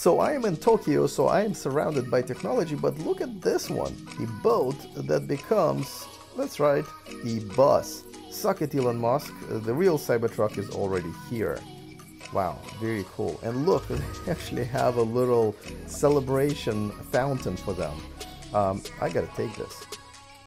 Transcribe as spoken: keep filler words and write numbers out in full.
So I am in Tokyo, so I am surrounded by technology, but look at this one, the boat that becomes, that's right, the bus. Suck it, Elon Musk, the real Cybertruck is already here. Wow, very cool. And look, they actually have a little celebration fountain for them. Um, I gotta take this.